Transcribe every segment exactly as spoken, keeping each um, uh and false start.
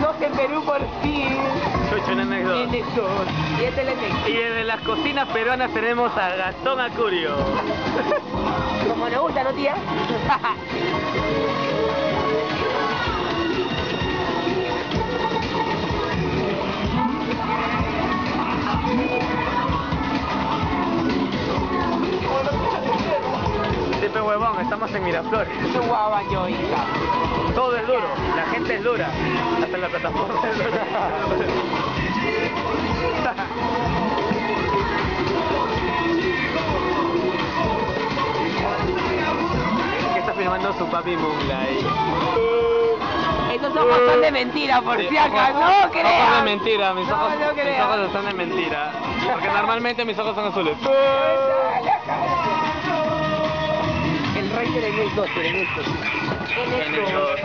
dos en Perú por fin. Chucho en N X dos. N X dos. Y este es el N X. Y de las cocinas peruanas tenemos a Gastón Acurio. Como nos gusta, ¿no, tía? Tipe huevón, estamos en Miraflores. Es un guabaño, hija. Todo es duro, la gente es dura. Hasta la plataforma es dura. Que está filmando su papi Moonlight. Estos ojos son de mentira, por Sí, si acaso. ojos- No creas. Ojos de mentira, mis No, ojos, no mis creas. ojos son de mentira. Porque normalmente mis ojos son azules. El rey del N X dos, el N X dos. N X dos.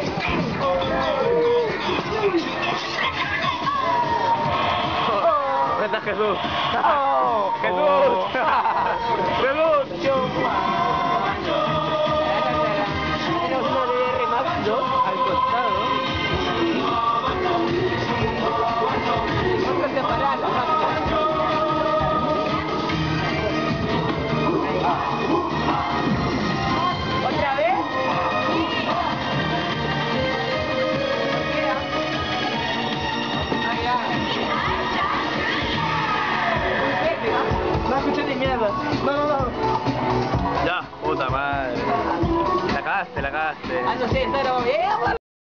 ¿Dónde está Jesús? Oh, ¡Jesús! ¡Jesús! Tenemos una D D R Max dos al costado. Vamos a separar las máquinas. ¿Otra vez? Ah, ya. No escuché ni mierda. No, no, no. Ya, puta madre. La cagaste, la cagaste. Ah, no sé, pero... ¡Eh,